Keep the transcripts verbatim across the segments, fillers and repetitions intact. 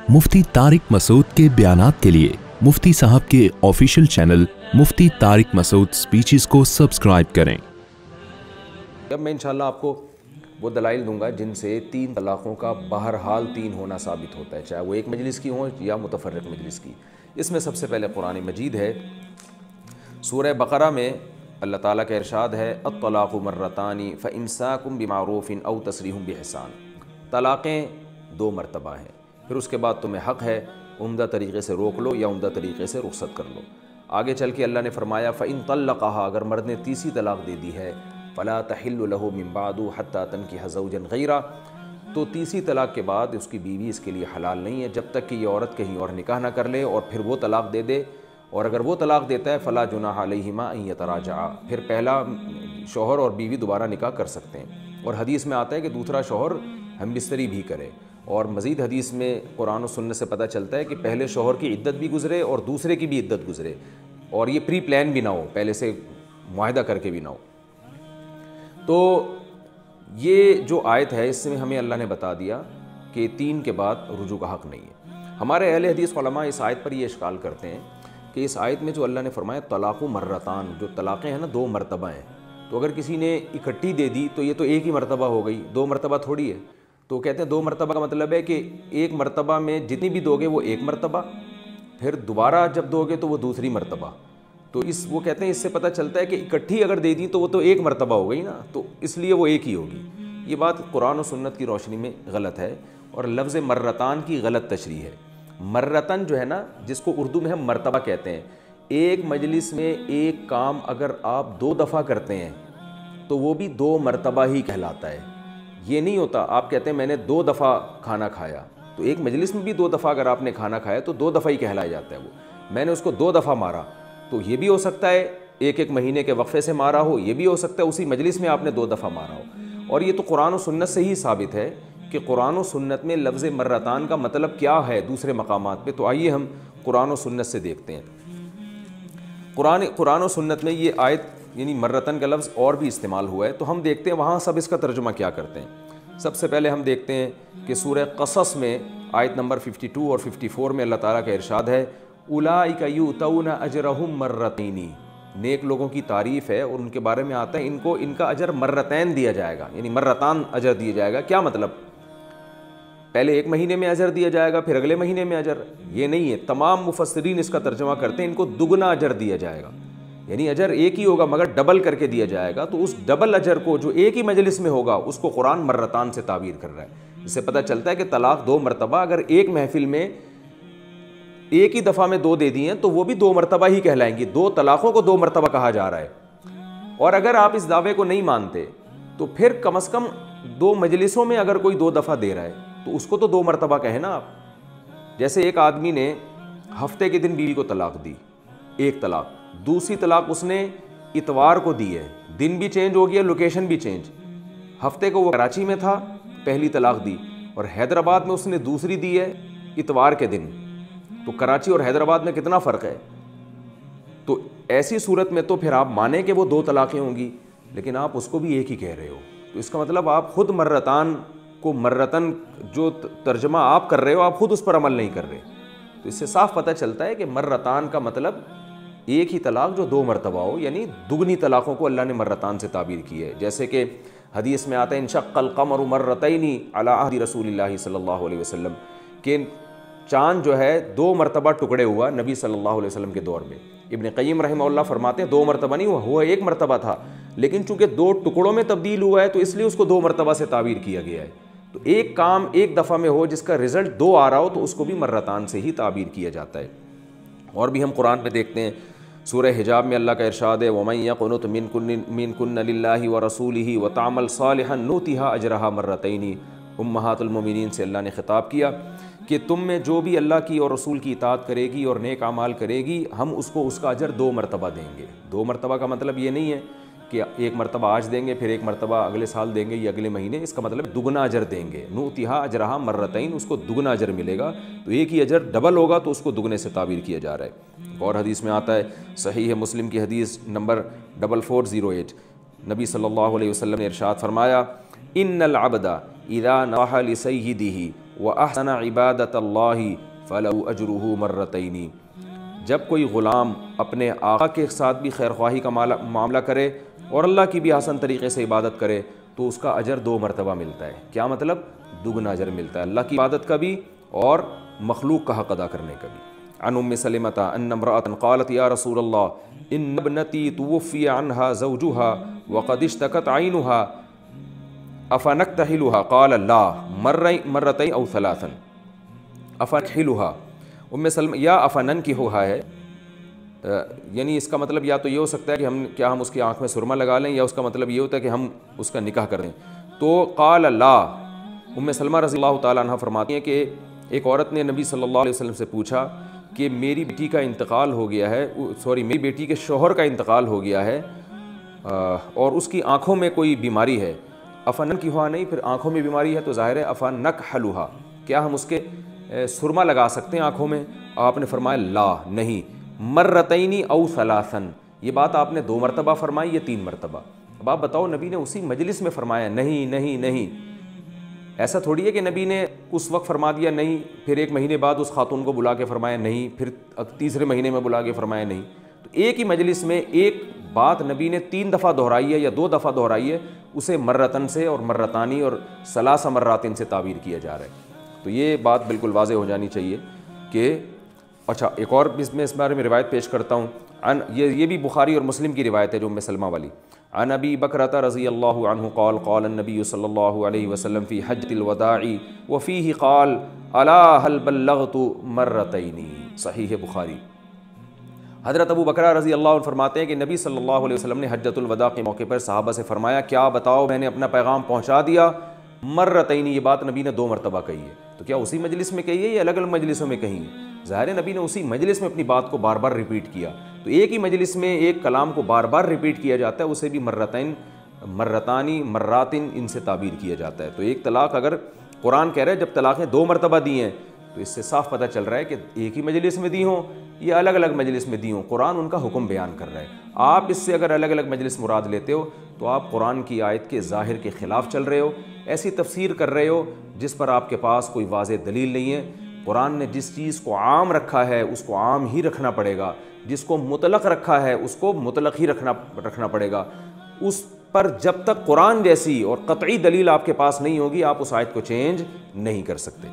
मुफ्ती तारिक मसूद के बयानात के लिए मुफ्ती साहब के official channel Mufti Tariq Masood speeches को सब्सक्राइब करें। जब मैं इंशाल्लाह आपको वो दलाइल दूंगा जिनसे तीन तलाक़ों का बहरहाल तीन होना साबित होता है, चाहे वो एक मजलिस की हो या मुतफर्रिक़ मजलिस की। इसमें सबसे पहले कुरान मजीद है। सूरह बक़रा में अल्लाह ताला का इरशाद है, अत्तलाक़ु मर्रतानी फ़इम्साकुम बिमारूफ़िन औ तस्रीहुम बिइहसान। तलाक़ें दो मरतबा हैं, फिर उसके बाद तुम्हें हक़ है उम्दा तरीक़े से रोक लो या उम्दा तरीक़े से रुख़सत कर लो। आगे चल के अल्लाह ने फरमाया, फ़इन तल्लक़हा, अगर मर्द ने तीसरी तलाक़ दे दी है, फ़ला तहिल्लु लहु मिन बादु हत्ता तनकिह ज़ौजन गैरा, तो तीसरी तलाक़ के बाद उसकी बीवी इसके लिए हलाल नहीं है जब तक कि ये औरत कहीं और निकाह ना कर ले और फिर वो तलाक़ दे दे। और अगर वो तलाक़ देता है फ़ला जुनाह अलैहिमा अन यतराजआ, फिर पहला शौहर और बीवी दोबारा निकाह कर सकते हैं। और हदीस में आता है कि दूसरा शौहर हम बिस्तरी भी करे। और मज़ीद हदीस में कुरान और सुन्नत से पता चलता है कि पहले शौहर की इद्दत भी गुज़रे और दूसरे की भी इद्दत गुज़रे, और ये प्री प्लान भी ना हो, पहले से मुआहदा करके भी ना हो। तो ये जो आयत है इसमें हमें अल्लाह ने बता दिया कि तीन के बाद रुजू का हक़ नहीं है। हमारे अहले हदीस उलमा इस आयत पर ये इश्काल करते हैं कि इस आयत में जो अल्लाह ने फरमाया तलाक़ु मर्रतान, जो तलाक़ें हैं ना दो मरतबा हैं, तो अगर किसी ने इकट्ठी दे दी तो ये तो एक ही मरतबा हो गई, दो मरतबा थोड़ी है। तो कहते हैं दो मरतबा का मतलब है कि एक मरतबा में जितनी भी दोगे वो एक मरतबा, फिर दोबारा जब दोगे तो वो दूसरी मरतबा। तो इस वो कहते हैं इससे पता चलता है कि इकट्ठी अगर दे दी तो वो तो एक मरतबा हो गई ना, तो इसलिए वो एक ही होगी। ये बात कुरान और सुन्नत की रोशनी में गलत है और लफ्ज़ मर्रतान की गलत तशरीह है। मर्रतन जो है ना, जिसको उर्दू में हम मरतबा कहते हैं, एक मजलिस में एक काम अगर आप दो दफ़ा करते हैं तो वो भी दो मरतबा ही कहलाता है। ये नहीं होता आप कहते हैं मैंने दो दफ़ा खाना खाया, तो एक मजलिस में भी दो दफ़ा अगर आपने खाना खाया तो दो दफ़ा ही कहलाया जाता है। वो मैंने उसको दो दफ़ा मारा, तो ये भी हो सकता है एक एक महीने के वक्फे से मारा हो, ये भी हो सकता है उसी मजलिस में आपने दो दफ़ा मारा हो। और ये तो कुरान और सुन्नत से ही साबित है कि कुरान और सुन्नत में लफ्ज़ मर्रतान का मतलब क्या है दूसरे मकामात पे। तो आइए हम कुरान और सुन्नत से देखते हैं। कुरान कुरान और सुन्नत में ये आयत यानी मर्रतन का लफ्ज़ और भी इस्तेमाल हुआ है, तो हम देखते हैं वहाँ सब इसका तर्जुमा क्या करते हैं। सबसे पहले हम देखते हैं कि सूरह क़सस में आयत नंबर बावन और चौवन में अल्लाह ताला का इरशाद है, उलाइका युतौना अजरहुम मर्रतैनी। नेक लोगों की तारीफ़ है और उनके बारे में आता है इनको इनका अजर मर्रतैन दिया जाएगा, यानी मर्रतान अजर दिया जाएगा। क्या मतलब? पहले एक महीने में अजर दिया जाएगा फिर अगले महीने में अजर, ये नहीं है। तमाम मुफस्सिरीन इसका तर्जुमा करते हैं इनको दुगना अजर दिया जाएगा, यानी अजर एक ही होगा मगर डबल करके दिया जाएगा। तो उस डबल अजर को जो एक ही मजलिस में होगा उसको कुरान मर्रतान से ताबीर कर रहा है। इससे पता चलता है कि तलाक दो मरतबा अगर एक महफिल में एक ही दफ़ा में दो दे दिए हैं तो वो भी दो मरतबा ही कहलाएंगी। दो तलाक़ों को दो मरतबा कहा जा रहा है। और अगर आप इस दावे को नहीं मानते तो फिर कम अज़ कम दो मजलिसों में अगर कोई दो दफ़ा दे रहा है तो उसको तो दो मरतबा कहे ना आप। जैसे एक आदमी ने हफ्ते के दिन बीवी को तलाक दी, एक तलाक। दूसरी तलाक उसने इतवार को दी है, दिन भी चेंज हो गया, लोकेशन भी चेंज। हफ्ते को वो कराची में था, पहली तलाक दी, और हैदराबाद में उसने दूसरी दी है इतवार के दिन। तो कराची और हैदराबाद में कितना फ़र्क है। तो ऐसी सूरत में तो फिर आप माने कि वो दो तलाक़ें होंगी, लेकिन आप उसको भी एक ही कह रहे हो। तो इसका मतलब आप खुद मर्रतान को मर्रतन जो तर्जमा आप कर रहे हो आप खुद उस पर अमल नहीं कर रहे। तो इससे साफ पता चलता है कि मर्रतान का मतलब एक ही तलाक जो दो मरतबा हो, यानी दुगनी तलाक़ों को अल्लाह ने मर्रतान से ताबीर की है। जैसे कि हदीस में आता है, इंशक्कल क़मरु मर्रतैनी अला अहदी रसूलिल्लाहि सल्लल्लाहु अलैहि वसल्लम, कि चाँद जो है दो मरतबा टुकड़े हुआ नबी सल्लल्लाहु अलैहि वसल्लम के दौर में। इब्न क़य्यिम रहमहुल्लाह फरमाते हैं दो मरतबा नहीं हुआ, हुआ एक मरतबा था, लेकिन चूँकि दो टुकड़ों में तब्दील हुआ है तो इसलिए उसको दो मरतबा से ताबीर किया गया है। तो एक काम एक दफ़ा में हो जिसका रिज़ल्ट दो आ रहा हो तो उसको भी मर्रतान से ही ताबीर किया जाता है। और भी हम कुरान में देखते हैं, सूरह हिजाब में अल्लाह का इरशाद है, वमन यक़नुत मिनकुन्न लिल्लाहि व रसूलिही व तअमल सालिहन नूतिहा अजरहा मर्रतैनी। उम्महातुल मोमिनीन से अल्लाह ने खिताब किया कि तुम में जो भी अल्लाह की और रसूल की इताअत करेगी और नेक अमाल करेगी हम उसको उसका अजर दो मरतबा देंगे। दो मरतबा का मतलब ये नहीं है कि एक मरतबा आज देंगे फिर एक मरतबा अगले साल देंगे या अगले महीने, इसका मतलब दुगना अजर देंगे। नूतिहा अजरहा मर्रतैन, उसको दुगना अजर मिलेगा। तो एक ही अजर डबल होगा तो उसको दुगने से ताबीर किया जा रहा है। और हदीस में आता है, सही है मुस्लिम की हदीस number double four zero eight, नबी सल्लल्लाहु अलैहि वसल्लम ने इरशाद फरमाया, इन्नल अब्दा इज़ा नवाहा लिसय्यिदिही وَأَحْسَنَ عِبَادَةَ اللَّهِ فَلَهُ أَجْرُهُ مَرَّتَيْنِ۔ جب کوئی غلام اپنے آقا کے ساتھ بھی خیر خواہی کا معاملہ کرے اور اللہ کی بھی حسن طریقے سے عبادت کرے تو اس کا اجر دو مرتبہ ملتا ہے۔ کیا مطلب؟ دگنا اجر ملتا ہے، اللہ کی عبادت کا بھی اور مخلوق کا حق ادا کرنے کا بھی۔ عن ام سلمۃ ان امرأۃ قالت یا رسول اللہ ان ابنتی توفی عنها زوجها وقد اشتكت عینها افنکتحلها قال لا مرتين او ثلاثا افنکحلها۔ ام سلمہ یا افننکحها ہے، یعنی اس کا مطلب یا تو یہ ہو سکتا ہے کہ ہم کیا ہم اس کی آنکھ میں سرما لگا لیں، یا اس کا مطلب یہ ہوتا ہے کہ ہم اس کا نکاح کر دیں۔ تو قال لا، ام سلمہ رضی اللہ تعالیٰ عنہ فرماتی ہیں کہ ایک عورت نے نبی صلی اللہ علیہ وسلم سے پوچھا کہ میری بیٹی کا انتقال ہو گیا ہے، سوری میری بیٹی کے شوہر کا انتقال ہو گیا ہے اور اس کی آنکھوں میں کوئی بیماری ہے۔ افننکحها نہیں، پھر آنکھوں میں بیماری ہے تو ظاہر ہے افنکحلها، کیا ہم اس کے سرما لگا سکتے ہیں آنکھوں میں؟ آپ نے فرمایا لا، نہیں۔ مرتین او ثلاثا، یہ بات آپ نے دو مرتبہ فرمائی یا تین مرتبہ؟ اب آپ بتاؤ، نبی نے اسی مجلس میں فرمایا نہیں نہیں نہیں۔ ایسا تھوڑی ہے کہ نبی نے اس وقت فرما دیا نہیں، پھر ایک مہینے بعد اس خاتون کو بلا کے فرمایا نہیں، پھر تیسرے مہینے میں بلا کے فرمایا نہیں۔ تو ایک ہی مجلس میں ایک بات نبی نے تین دفعہ دہرائی ہے یا دو دفعہ دہرائی ہے، اسے مرتن سے اور مرتانی اور ثلاث مراتن سے تعبیر کیا جا رہا ہے۔ تو یہ بات بالکل واضح ہو جانی چاہیے کہ اچھا ایک اور اس میں اس بارے میں روایت پیش کرتا ہوں، عن یہ یہ بھی بخاری اور مسلم کی روایت ہے جو ام سلمہ والی۔ عن ابی بکرۃ رضی اللہ عنہ قال قال النبی صلی اللہ علیہ وسلم فی حجۃ الوداع وفیہ قال الا هل بلغت مرتین، صحیح بخاری۔ حضرت ابو بکرہ رضی اللہ عنہ فرماتے ہیں کہ نبی صلی اللہ علیہ وسلم نے حجۃ الوداع کے موقع پر صحابہ سے فرمایا کیا بتاؤ میں نے اپنا پیغام پہنچا دیا؟ مرتین، یہ بات نبی نے دو مرتبہ کہی ہے۔ تو کیا اسی مجلس میں کہی ہے یا الگ الگ مجلسوں میں کہی ہے؟ ظاہر ہے نبی نے اسی مجلس میں اپنی بات کو بار بار ریپیٹ کیا۔ تو ایک ہی مجلس میں ایک کلام کو بار بار ریپیٹ کیا جاتا ہے، اسے بھی مرتین، مرتانی، مراتن ان سے تعبیر کیا جاتا ہے۔ تو ایک طلاق اگر قرآن کہہ رہا ہے جب طلاقیں دو مرتبہ دی ہیں تو اس سے صاف پتہ چل رہا ہے کہ ایک ہی مجلس میں دی ہوں یا الگ الگ مجلس میں دی ہوں، قرآن ان کا حکم بیان کر رہا ہے۔ آپ اس سے اگر الگ الگ مجلس مراد لیتے ہو تو آپ قرآن کی آیت کے ظاہر کے خلاف چل رہے ہو، ایسی تفسیر کر رہے ہو جس پر آپ کے پاس کوئی واضح دلیل نہیں ہے۔ قرآن نے جس چیز کو عام رکھا ہے اس کو عام ہی رکھنا پڑے گا، جس کو مطلق رکھا ہے اس کو مطلق ہی رکھنا رکھنا پڑے گا۔ اس پر جب تک قرآن جیسی اور قطعی دلیل آپ کے پاس نہیں ہوگی آپ اس آیت کو چینج نہیں کر سکتے۔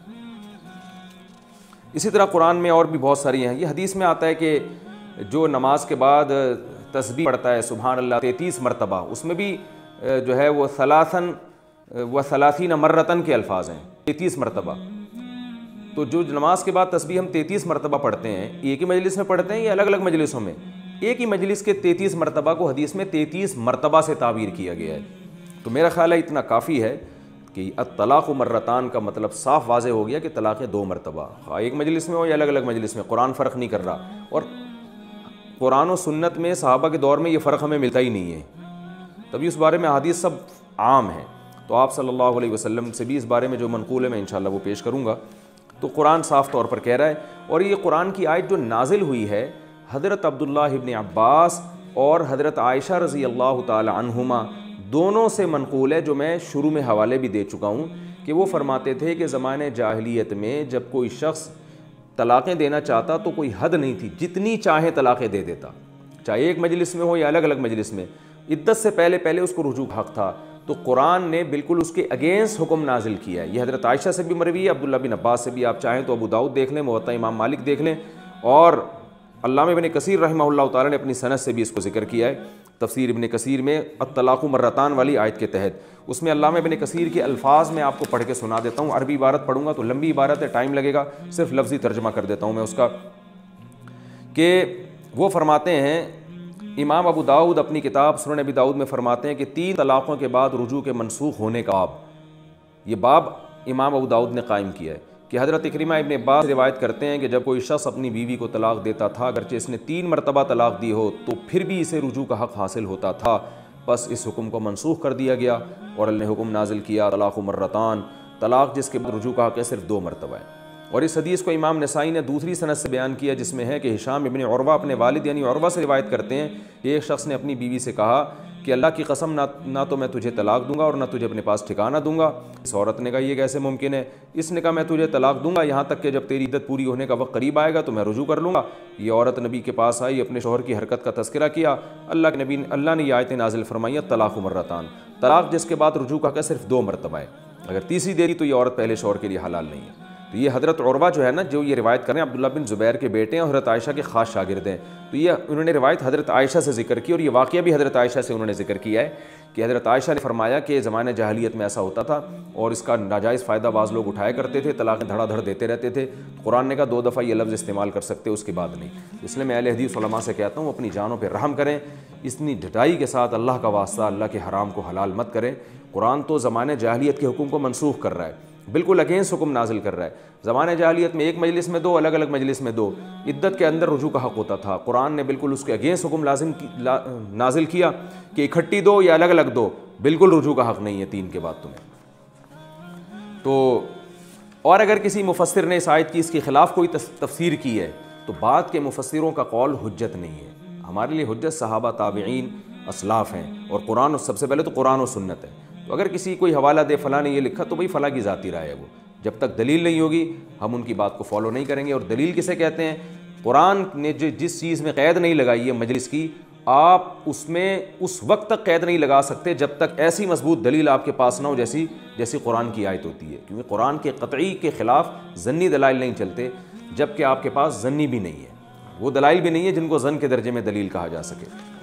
اسی طرح قرآن میں اور بھی بہت ساری ہیں۔ یہ حدیث میں آتا ہے کہ جو نماز کے بعد تسبیح پڑھتا ہے سبحان اللہ تینتیس مرتبہ، اس میں بھی جو ہے وہ ثلاثن و ثلاثین مرتن کے الفاظ ہیں، تینتیس مرتبہ۔ تو جو نماز کے بعد تسبیح ہم تینتیس مرتبہ پڑھتے ہیں، ایک ہی مجلس میں پڑھتے ہیں یا الگ الگ مجلسوں میں؟ ایک ہی مجلس کے تینتیس مرتبہ کو حدیث میں تینتیس مرتبہ سے تعبیر کیا گیا ہے۔ تو میرا خیال ہے اتنا کافی ہے کہ الطلاق مرتان کا مطلب صاف واضح ہو گیا کہ طلاقیں دو مرتبہ، ایک مجلس میں ہو یا الگ الگ مجلس میں، قرآن فرق نہیں کر رہا۔ اور قرآن و سنت میں صحابہ کے دور میں یہ فرق ہمیں ملتا ہی نہیں ہے، تبھی اس بارے میں احادیث سب عام ہیں۔ تو آپ صلی اللہ علیہ وسلم سے بھی اس بارے میں جو منقول ہے میں انشاءاللہ وہ پیش کروں گا۔ تو قرآن صاف طور پر کہہ رہا ہے، اور یہ قرآن کی آیت جو نازل ہوئی ہے حضرت عبداللہ ابن عباس اور حضرت عائشہ رضی اللہ تعالی عنہما دونوں سے منقول ہے، جو میں شروع میں حوالے بھی دے چکا ہوں کہ وہ فرماتے تھے کہ زمانے جاہلیت میں جب کوئی شخص طلاقیں دینا چاہتا تو کوئی حد نہیں تھی، جتنی چاہے طلاقیں دے دیتا، چاہے ایک مجلس میں ہو یا الگ الگ مجلس میں، عدت سے پہلے پہلے اس کو رجوع حق تھا۔ تو قرآن نے بالکل اس کے اگینسٹ حکم نازل کیا ہے۔ یہ حضرت عائشہ سے بھی مروی ہے، عبداللہ بن عباس سے بھی، آپ چاہیں تو ابو داؤد دیکھ لیں، موطا امام مالک دیکھ لیں، اور علامہ ابن کثیر رحمہ اللہ تعالیٰ نے اپنی سند سے بھی اس کو ذکر کیا ہے تفسیر ابن کثیر میں الطلاق مرتان والی آیت کے تحت۔ اس میں علامہ ابن کثیر کے الفاظ میں آپ کو پڑھ کے سنا دیتا ہوں، عربی عبارت پڑھوں گا تو لمبی عبارت ہے، ٹائم لگے گا، صرف لفظی ترجمہ کر دیتا ہوں میں اس کا، کہ وہ فرماتے ہیں امام ابو داؤد اپنی کتاب سنن ابی داؤد میں فرماتے ہیں کہ تین طلاقوں کے بعد رجوع کے منسوخ ہونے کا باب، یہ باب امام ابو داؤد نے قائم کیا ہے کہ حضرت اکرمہ ابن عباس روایت کرتے ہیں کہ جب کوئی شخص اپنی بیوی کو طلاق دیتا تھا اگرچہ اس نے تین مرتبہ طلاق دی ہو تو پھر بھی اسے رجوع کا حق حاصل ہوتا تھا، بس اس حکم کو منسوخ کر دیا گیا اور اللہ نے حکم نازل کیا طلاق مرتان، طلاق جس کے بعد رجوع کا حق ہے صرف دو مرتبہ ہے۔ اور اس حدیث کو امام نسائی نے دوسری سند سے بیان کیا جس میں ہے کہ ہشام ابن عروہ اپنے والد یعنی عروہ سے روایت کرتے ہیں کہ ایک شخص نے اپنی بیوی سے کہا کہ اللہ کی قسم نہ نہ تو میں تجھے طلاق دوں گا اور نہ تجھے اپنے پاس ٹھکانہ دوں گا۔ اس عورت نے کہا یہ کیسے ممکن ہے؟ اس نے کہا میں تجھے طلاق دوں گا یہاں تک کہ جب تیری عدت پوری ہونے کا وقت قریب آئے گا تو میں رجوع کر لوں گا۔ یہ عورت نبی کے پاس آئی، اپنے شوہر کی حرکت کا تذکرہ کیا۔ اللہ کے نبی اللہ نے یہ آیتیں نازل فرمائی طلاق مرتان، طلاق جس کے بعد رجوع کا کہ صرف دو مرتبہ ہے، اگر تیسری دے دی تو یہ عورت پہلے شوہر کے لیے حلال نہیں ہے۔ تو یہ حضرت عروہ جو ہے نا، جو یہ روایت کریں عبداللہ بن زبیر کے بیٹے ہیں اور حضرت عائشہ کے خاص شاگرد ہیں، تو یہ انہوں نے روایت حضرت عائشہ سے ذکر کی، اور یہ واقعہ بھی حضرت عائشہ سے انہوں نے ذکر کیا ہے کہ حضرت عائشہ نے فرمایا کہ زمانہ جاہلیت میں ایسا ہوتا تھا اور اس کا ناجائز فائدہ بعض لوگ اٹھایا کرتے تھے، طلاق دھڑا دھڑ دیتے رہتے تھے۔ قرآن نے کہا دو دفعہ یہ لفظ استعمال کر سکتے اس کے بعد نہیں۔ اس لیے میں اہل حدیث علماء سے کہتا ہوں اپنی جانوں پہ رحم کریں، اتنی ڈھٹائی کے ساتھ اللہ کا واسطہ اللہ کے حرام کو حلال مت کریں۔ قرآن تو زمانہ جاہلیت کے حکم کو منسوخ کر رہا ہے، بالکل اگینسٹ حکم نازل کر رہا ہے۔ زمانہ جاہلیت میں ایک مجلس میں دو، الگ الگ مجلس میں دو، عدت کے اندر رجوع کا حق ہوتا تھا۔ قرآن نے بالکل اس کے اگینسٹ حکم لازم نازل کیا کہ اکٹھی دو یا الگ الگ دو، بالکل رجوع کا حق نہیں ہے تین کے بعد تمہیں۔ تو اور اگر کسی مفسر نے اس آیت کی اس کے خلاف کوئی تفسیر کی ہے تو بعد کے مفسروں کا قول حجت نہیں ہے، ہمارے لیے حجت صحابہ، تابعین، اسلاف ہیں، اور قرآن سب سے پہلے تو قرآن و سنت ہے۔ تو اگر کسی کوئی حوالہ دے فلاں نے یہ لکھا تو بھئی فلاں کی ذاتی رائے ہے، وہ جب تک دلیل نہیں ہوگی ہم ان کی بات کو فالو نہیں کریں گے۔ اور دلیل کسے کہتے ہیں؟ قرآن نے جو جس چیز میں قید نہیں لگائی ہے مجلس کی، آپ اس میں اس وقت تک قید نہیں لگا سکتے جب تک ایسی مضبوط دلیل آپ کے پاس نہ ہو جیسی جیسی قرآن کی آیت ہوتی ہے، کیونکہ قرآن کے قطعی کے خلاف ظنی دلائل نہیں چلتے جب کہ آپ کے پاس ظنی بھی نہیں ہے، وہ دلائل بھی نہیں ہے جن کو ظن کے درجے میں دلیل کہا جا سکے۔